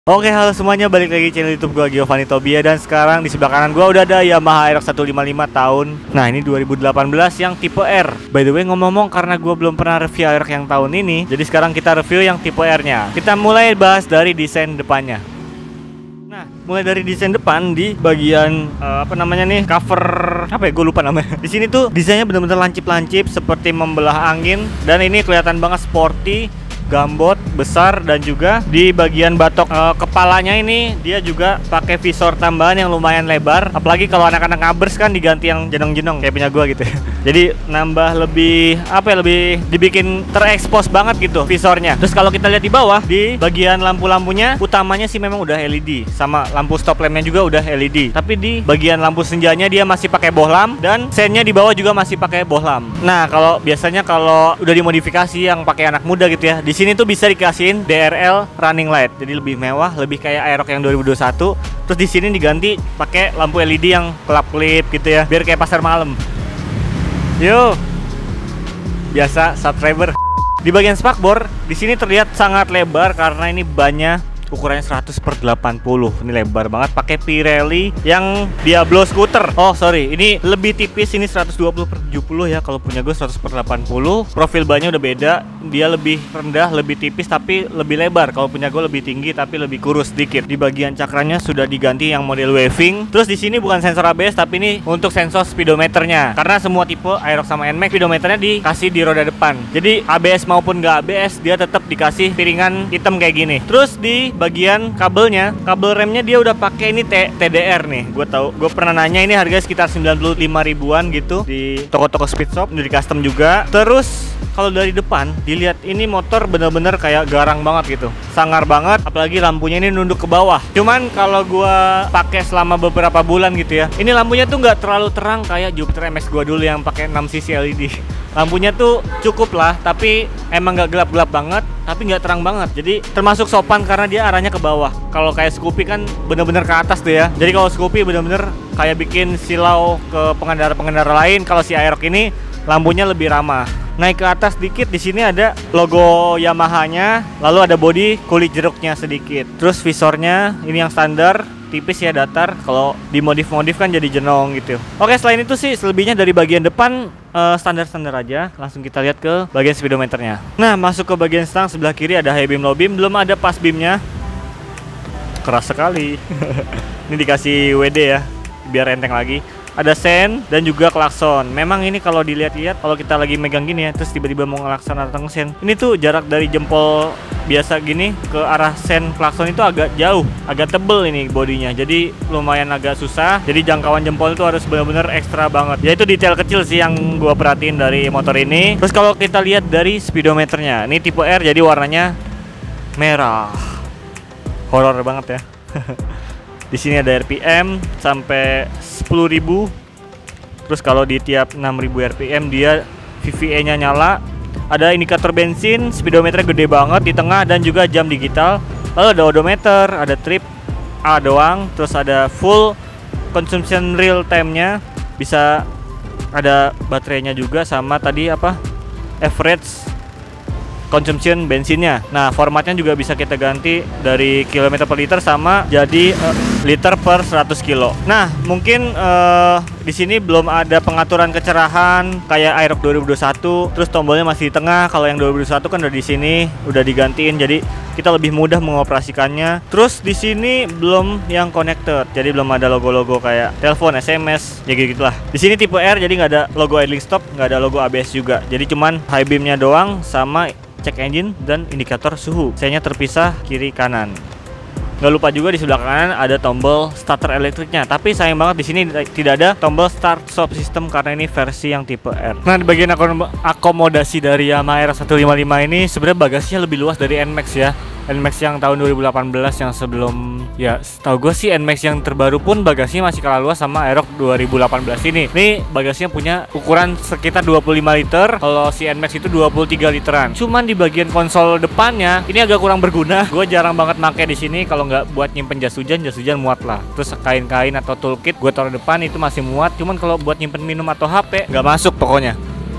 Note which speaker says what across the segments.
Speaker 1: Oke, halo semuanya, balik lagi channel YouTube gua Giovanni Tobia. Dan sekarang di sebelah kanan gua udah ada Yamaha RX 155 tahun. Nah, ini 2018 yang tipe R. By the way, ngomong-ngomong, karena gua belum pernah review RX yang tahun ini, jadi sekarang kita review yang tipe R-nya. Kita mulai bahas dari desain depannya. Nah, mulai dari desain depan di bagian apa namanya nih, cover apa ya, gue lupa namanya. Di sini tuh desainnya bener-bener lancip-lancip seperti membelah angin, dan ini kelihatan banget sporty, gambot, besar, dan juga di bagian batok kepalanya ini dia juga pakai visor tambahan yang lumayan lebar. Apalagi kalau anak-anak ngabers kan diganti yang jenong-jenong kayak punya gua gitu. Jadi nambah lebih apa ya, lebih dibikin terekspos banget gitu visornya. Terus kalau kita lihat di bawah, di bagian lampu-lampunya utamanya sih memang udah LED, sama lampu stop lampnya juga udah LED. Tapi di bagian lampu senjanya dia masih pakai bohlam, dan sennya di bawah juga masih pakai bohlam. Nah, kalau biasanya kalau udah dimodifikasi yang pakai anak muda gitu ya, di sini tuh bisa dikasihin DRL running light, jadi lebih mewah, lebih kayak Aerox yang 2021. Terus di sini diganti pakai lampu LED yang kelap-kelip gitu ya, biar kayak pasar malam. Yo, biasa subscriber. Di bagian spakbor, di sini terlihat sangat lebar karena ini bannya ukurannya 100/80. Ini lebar banget, pakai Pirelli yang Diablo scooter. Oh sorry, ini lebih tipis, ini 120/70 ya. Kalau punya gue 100/80. Profil bannya udah beda, dia lebih rendah, lebih tipis tapi lebih lebar. Kalau punya gue lebih tinggi tapi lebih kurus sedikit. Di bagian cakranya sudah diganti yang model waving. Terus di sini bukan sensor ABS, tapi ini untuk sensor speedometernya. Karena semua tipe Aerox sama NMAX speedometernya dikasih di roda depan. Jadi ABS maupun nggak ABS dia tetap dikasih piringan hitam kayak gini. Terus di bagian kabelnya, kabel remnya dia udah pakai ini TDR nih. Gue pernah nanya, ini harganya sekitar 95 ribuan gitu di toko-toko speed shop, udah di custom juga. Terus kalau dari depan dilihat, ini motor bener-bener kayak garang banget gitu, sangar banget. Apalagi lampunya ini nunduk ke bawah. Cuman kalau gue pakai selama beberapa bulan gitu ya, ini lampunya tuh nggak terlalu terang kayak Jupiter MX gue dulu yang pakai 6 sisi LED. Lampunya tuh cukup lah, tapi emang nggak gelap-gelap banget, tapi nggak terang banget. Jadi termasuk sopan karena dia arahnya ke bawah. Kalau kayak Scoopy kan bener-bener ke atas tuh ya. Jadi kalau Scoopy bener-bener kayak bikin silau ke pengendara-pengendara lain. Kalau si Aerox ini lampunya lebih ramah. Naik ke atas dikit, di sini ada logo Yamaha-nya, lalu ada bodi kulit jeruknya sedikit. Terus visornya ini yang standar, tipis ya, datar. Kalau dimodif-modif kan jadi jenong gitu. Oke, selain itu sih selebihnya dari bagian depan standar-standar aja. Langsung kita lihat ke bagian speedometernya. Nah, masuk ke bagian stang sebelah kiri ada high beam, low beam, belum ada pass beamnya. Keras sekali. Ini dikasih WD ya, biar enteng lagi. Ada sen dan juga klakson. Memang ini kalau dilihat-lihat, kalau kita lagi megang gini ya, terus tiba-tiba mau ngelakson atau ngesen, ini tuh jarak dari jempol biasa gini ke arah sen klakson itu agak jauh, agak tebel ini bodinya, jadi lumayan agak susah. Jadi jangkauan jempol itu harus benar-benar ekstra banget. Ya itu detail kecil sih yang gua perhatiin dari motor ini. Terus kalau kita lihat dari speedometernya, ini tipe R jadi warnanya merah, horor banget ya. Di sini ada RPM sampai 10.000. Terus kalau di tiap 6.000 RPM dia VVA-nya nyala. Ada indikator bensin, speedometernya gede banget di tengah, dan juga jam digital. Lalu ada odometer, ada trip A doang. Terus ada full consumption real time-nya. Bisa ada baterainya juga, sama tadi apa, average consumption bensinnya. Nah, formatnya juga bisa kita ganti dari kilometer per liter sama jadi liter per 100 kilo. Nah, mungkin di sini belum ada pengaturan kecerahan kayak Aerox 2021. Terus tombolnya masih di tengah. Kalau yang 2021 kan udah di sini, udah digantiin, jadi kita lebih mudah mengoperasikannya. Terus di sini belum yang connected, jadi belum ada logo-logo kayak telepon, SMS, ya gitulah. Di sini tipe R jadi nggak ada logo idling stop, nggak ada logo ABS juga. Jadi cuman high beamnya doang sama cek engine dan indikator suhu. Sennya terpisah kiri kanan. Nggak lupa juga di sebelah kanan ada tombol starter elektriknya. Tapi sayang banget di sini tidak ada tombol start stop system karena ini versi yang tipe R. Nah, di bagian akomodasi dari Yamaha RX 155 ini sebenarnya bagasinya lebih luas dari NMAX ya. NMAX yang tahun 2018 yang sebelum, ya setahu gue sih NMAX yang terbaru pun bagasinya masih kalah luas sama Aerox 2018 ini. Ini bagasinya punya ukuran sekitar 25 liter, kalau si NMAX itu 23 literan. Cuman di bagian konsol depannya ini agak kurang berguna. Gue jarang banget pakai di sini, kalau nggak buat nyimpen jas hujan muat lah. Terus kain-kain atau toolkit gue taruh depan itu masih muat. Cuman kalau buat nyimpen minum atau HP nggak masuk pokoknya.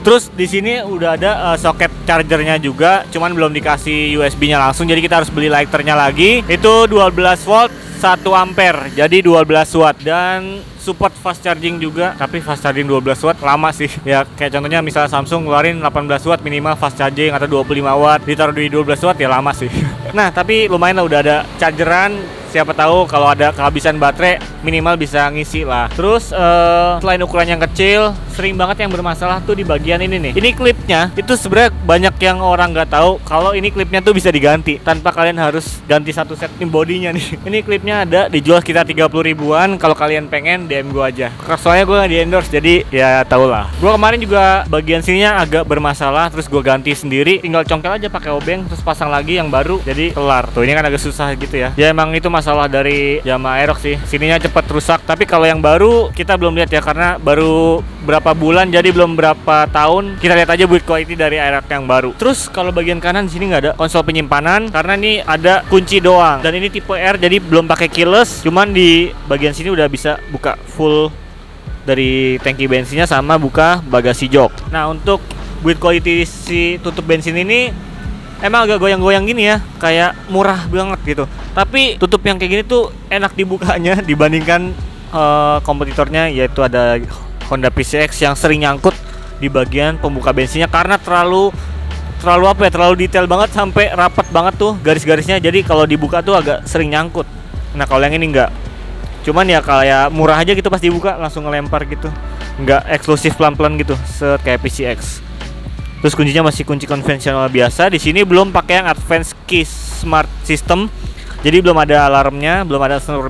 Speaker 1: Terus di sini udah ada soket chargernya juga, cuman belum dikasih USB-nya langsung, jadi kita harus beli lighternya lagi. Itu 12 volt 1 ampere, jadi 12 watt, dan support fast charging juga. Tapi fast charging 12 watt lama sih. Ya kayak contohnya misalnya Samsung ngeluarin 18 watt minimal fast charging atau 25 watt, ditaruh di 12 watt ya lama sih. Nah tapi lumayan lah, udah ada chargeran. Siapa tahu kalau ada kehabisan baterai minimal bisa ngisi lah. Terus selain ukuran yang kecil, sering banget yang bermasalah tuh di bagian ini nih. Ini klipnya itu sebenarnya banyak yang orang nggak tahu kalau ini klipnya tuh bisa diganti tanpa kalian harus ganti satu set bodinya nih. Ini klipnya ada dijual sekitar 30 ribuan. Kalau kalian pengen DM gue aja. Soalnya gue nggak di endorse, jadi ya tau lah. Gue kemarin juga bagian sininya agak bermasalah, terus gue ganti sendiri. Tinggal congkel aja pakai obeng, terus pasang lagi yang baru, jadi kelar. Tuh ini kan agak susah gitu ya. Ya emang itu masalah dari Yamaha Aerox sih. Sininya cepat rusak. Tapi kalau yang baru kita belum lihat ya, karena baru berapa bulan, jadi belum berapa tahun. Kita lihat aja build quality dari Aerox yang baru. Terus kalau bagian kanan di sini nggak ada konsol penyimpanan karena ini ada kunci doang. Dan ini tipe R, jadi belum pakai keyless. Cuman di bagian sini udah bisa buka full dari tangki bensinnya sama buka bagasi jok. Nah untuk build quality si tutup bensin ini emang agak goyang-goyang gini ya, kayak murah banget gitu. Tapi tutup yang kayak gini tuh enak dibukanya dibandingkan kompetitornya, yaitu ada Honda PCX yang sering nyangkut di bagian pembuka bensinnya karena terlalu apa ya, terlalu detail banget sampai rapat banget tuh garis-garisnya. Jadi kalau dibuka tuh agak sering nyangkut. Nah kalau yang ini enggak. Cuman ya kayak murah aja gitu, pas dibuka langsung ngelempar gitu. Enggak eksklusif pelan-pelan gitu, set kayak PCX. Terus kuncinya masih kunci konvensional biasa. Di sini belum pakai yang Advanced Key Smart System. Jadi belum ada alarmnya, belum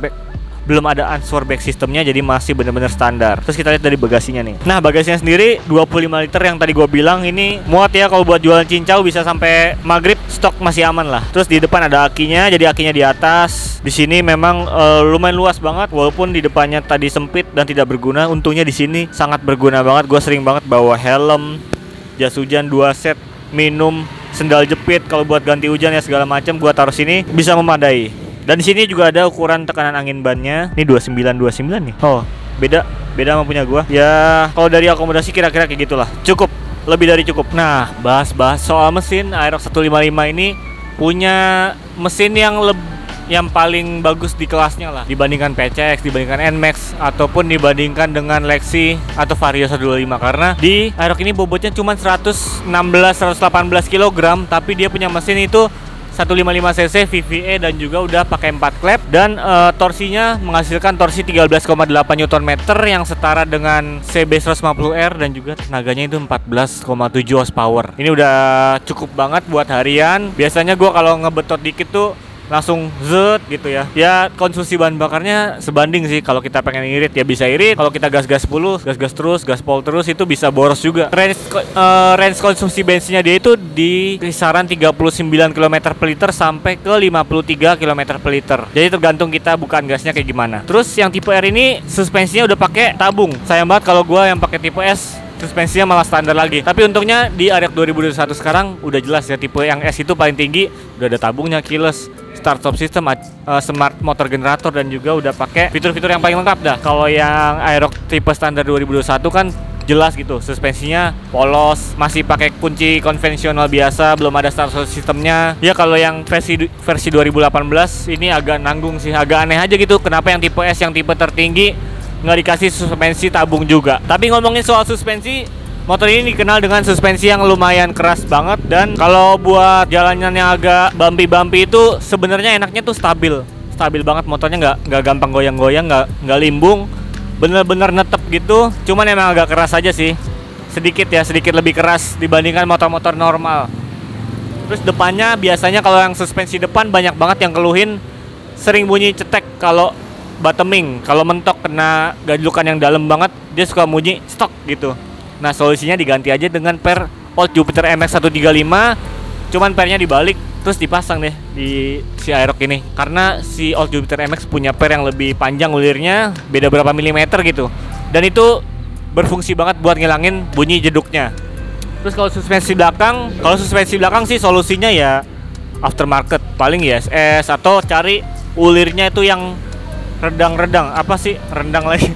Speaker 1: ada answer back sistemnya, jadi masih benar-benar standar. Terus kita lihat dari bagasinya nih. Nah, bagasinya sendiri 25 liter yang tadi gue bilang, ini muat ya kalau buat jualan cincau bisa sampai maghrib, stok masih aman lah. Terus di depan ada akinya, jadi akinya di atas. Di sini memang lumayan luas banget, walaupun di depannya tadi sempit dan tidak berguna. Untungnya di sini sangat berguna banget. Gue sering banget bawa helm, jas hujan 2 set, minum, sendal jepit kalau buat ganti hujan ya segala macam gua taruh sini bisa memadai. Dan di sini juga ada ukuran tekanan angin bannya. Ini 29 nih. Oh, beda sama punya gua. Ya, kalau dari akomodasi kira-kira kayak gitulah. Cukup, lebih dari cukup. Nah, bahas soal mesin. Aerox 155 ini punya mesin yang paling bagus di kelasnya lah, dibandingkan PCX, dibandingkan NMAX, ataupun dibandingkan dengan Lexi atau Vario 125. Karena di Aerox ini bobotnya cuma 118 kg, tapi dia punya mesin itu 155 cc VVA dan juga udah pakai 4 klep, dan torsinya menghasilkan torsi 13,8 Nm yang setara dengan CB 150R, dan juga tenaganya itu 14,7 horsepower. Ini udah cukup banget buat harian. Biasanya gua kalau ngebetot dikit tuh langsung zet gitu ya. Ya konsumsi bahan bakarnya sebanding sih. Kalau kita pengen irit ya bisa irit. Kalau kita gas-gas 10, gas-gas terus, gaspol terus, itu bisa boros juga. Range konsumsi bensinnya dia itu di kisaran 39 km per liter sampai ke 53 km per liter. Jadi tergantung kita bukaan gasnya kayak gimana. Terus yang tipe R ini suspensinya udah pakai tabung. Sayang banget kalau gua yang pakai tipe S suspensinya malah standar lagi. Tapi untungnya di Aerox 2021 sekarang udah jelas ya, tipe yang S itu paling tinggi, udah ada tabungnya, keyless, start stop system, smart motor generator, dan juga udah pakai fitur-fitur yang paling lengkap dah. Kalau yang Aerox tipe standar 2021 kan jelas gitu, suspensinya polos, masih pakai kunci konvensional biasa, belum ada start stop systemnya. Ya kalau yang versi 2018 ini agak nanggung sih, agak aneh aja gitu. Kenapa yang tipe S, yang tipe tertinggi, nggak dikasih suspensi tabung juga. Tapi ngomongin soal suspensi, motor ini dikenal dengan suspensi yang lumayan keras banget. Dan kalau buat jalanan yang agak bumpy itu sebenarnya enaknya tuh stabil banget motornya, nggak gampang goyang-goyang, nggak limbung, bener-bener netep gitu. Cuman emang agak keras aja sih, sedikit lebih keras dibandingkan motor-motor normal. Terus depannya biasanya kalau yang suspensi depan banyak banget yang keluhin sering bunyi cetek kalau bottoming, kalau mentok kena gajlukan yang dalam banget, dia suka bunyi stok gitu. Nah solusinya diganti aja dengan per Old Jupiter MX 135, cuman pernya dibalik terus dipasang deh di si Aerox ini. Karena si Old Jupiter MX punya per yang lebih panjang ulirnya, beda berapa milimeter gitu, dan itu berfungsi banget buat ngilangin bunyi jeduknya. Terus kalau suspensi belakang sih solusinya ya aftermarket, paling ISS atau cari ulirnya itu yang redang-redang, apa sih rendang lagi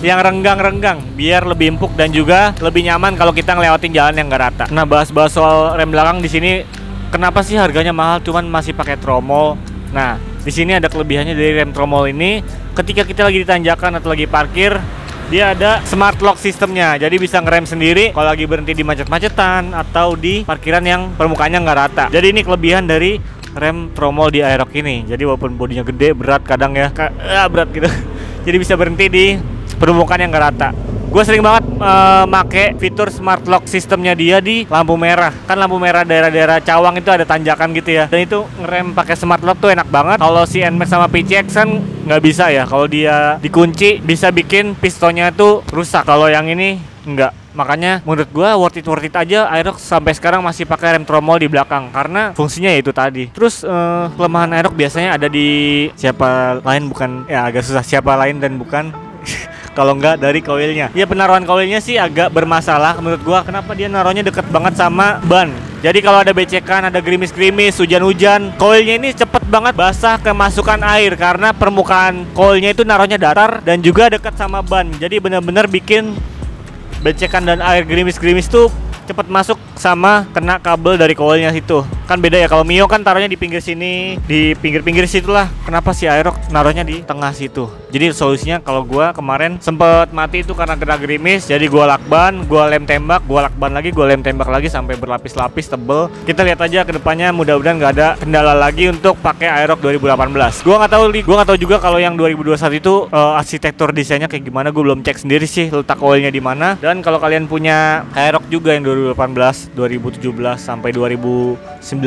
Speaker 1: yang renggang-renggang biar lebih empuk dan juga lebih nyaman kalau kita ngelewatin jalan yang nggak rata. Nah, bahas-bahas soal rem belakang di sini, kenapa sih harganya mahal cuman masih pakai tromol? Nah, di sini ada kelebihannya dari rem tromol ini. Ketika kita lagi di tanjakan atau lagi parkir, dia ada smart lock sistemnya. Jadi bisa ngerem sendiri kalau lagi berhenti di macet-macetan atau di parkiran yang permukaannya nggak rata. Jadi ini kelebihan dari rem tromol di Aerox ini. Jadi walaupun bodinya gede, berat kadang ya, berat gitu. Jadi bisa berhenti di permukaan yang nggak rata. Gue sering banget make fitur smart lock sistemnya dia di lampu merah. Kan lampu merah daerah-daerah Cawang itu ada tanjakan gitu ya. Dan itu ngerem pakai smart lock tuh enak banget. Kalau si NMAX sama PCX kan nggak bisa ya. Kalau dia dikunci bisa bikin pistonnya tuh rusak. Kalau yang ini enggak. Makanya menurut gue worth it aja Aerox sampai sekarang masih pakai rem tromol di belakang karena fungsinya ya itu tadi. Terus kelemahan Aerox biasanya ada di siapa lain bukan ya, agak susah siapa lain dan bukan kalau nggak dari koilnya. Ya penaruhan koilnya sih agak bermasalah menurut gua. Kenapa dia naruhnya deket banget sama ban. Jadi kalau ada becekan, ada gerimis-gerimis, hujan-hujan, koilnya ini cepet banget basah kemasukan air karena permukaan koilnya itu naruhnya datar dan juga dekat sama ban. Jadi benar-benar bikin becekan dan air gerimis-gerimis tuh cepet masuk sama kena kabel dari koilnya situ. Kan beda ya, kalau Mio kan taruhnya di pinggir sini, di pinggir-pinggir situ lah. Kenapa si Aerox naruhnya di tengah situ? Jadi solusinya kalau gua kemarin sempet mati itu karena kena gerimis. Jadi gua lakban, gua lem tembak, gua lakban lagi, gua lem tembak lagi sampai berlapis-lapis tebel. Kita lihat aja ke depannya, mudah-mudahan nggak ada kendala lagi untuk pakai Aerox 2018. Gua nggak tahu juga kalau yang 2021 itu arsitektur desainnya kayak gimana. Gua belum cek sendiri sih letak koilnya di mana. Dan kalau kalian punya Aerox juga yang 2018, 2017 sampai 2019,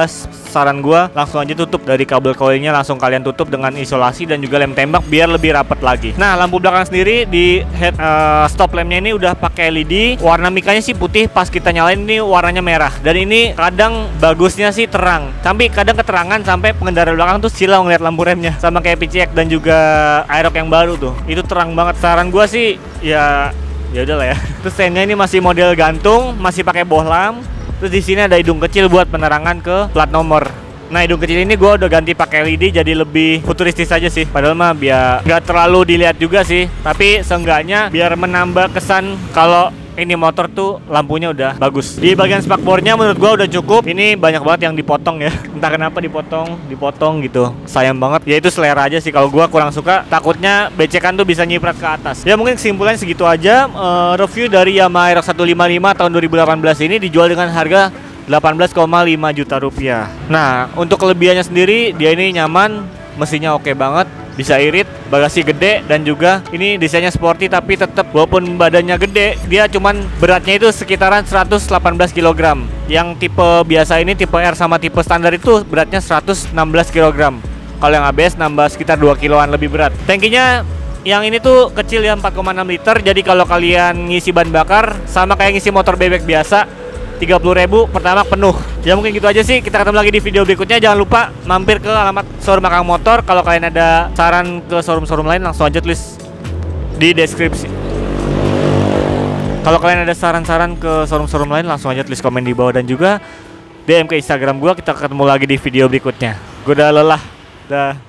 Speaker 1: saran gua langsung aja tutup dari kabel koilnya, langsung kalian tutup dengan isolasi dan juga lem tembak biar lebih rapat lagi. Nah, lampu belakang sendiri di head stop lampnya ini udah pakai LED. Warna mikanya sih putih, pas kita nyalain ini warnanya merah. Dan ini kadang bagusnya sih terang, tapi kadang keterangan sampai pengendara belakang tuh silau ngeliat lampu remnya. Sama kayak PCX dan juga Aerox yang baru tuh, itu terang banget. Saran gua sih ya udahlah ya. Terus standnya ini masih model gantung, masih pakai bohlam. Terus di sini ada hidung kecil buat penerangan ke plat nomor. Nah, hidung kecil ini gue udah ganti pakai LED jadi lebih futuristis aja sih. Padahal mah biar nggak terlalu dilihat juga sih, tapi seenggaknya biar menambah kesan kalau ini motor tuh lampunya udah bagus. Di bagian spakbornya menurut gua udah cukup. Ini banyak banget yang dipotong ya. Entah kenapa dipotong gitu. Sayang banget. Ya itu selera aja sih, kalau gua kurang suka. Takutnya becekan tuh bisa nyiprat ke atas. Ya mungkin kesimpulannya segitu aja. Review dari Yamaha Aerox 155 tahun 2018 ini dijual dengan harga 18,5 juta rupiah. Nah, untuk kelebihannya sendiri, dia ini nyaman, mesinnya oke banget, bisa irit, bagasi gede, dan juga ini desainnya sporty tapi tetap walaupun badannya gede, dia cuman beratnya itu sekitaran 118 kg. Yang tipe biasa ini, tipe R sama tipe standar itu beratnya 116 kg. Kalau yang ABS nambah sekitar 2 kiloan lebih berat. Tankinya yang ini tuh kecil ya, 4,6 liter. Jadi kalau kalian ngisi bahan bakar sama kayak ngisi motor bebek biasa, 30.000 pertama penuh. Ya mungkin gitu aja sih. Kita ketemu lagi di video berikutnya. Jangan lupa mampir ke alamat showroom Akang Motor. Kalau kalian ada saran ke showroom-showroom lain, langsung aja tulis di deskripsi. Kalau kalian ada saran-saran ke showroom-showroom lain, langsung aja tulis komen di bawah dan juga DM ke Instagram gua. Kita ketemu lagi di video berikutnya. Gua udah lelah. Dah.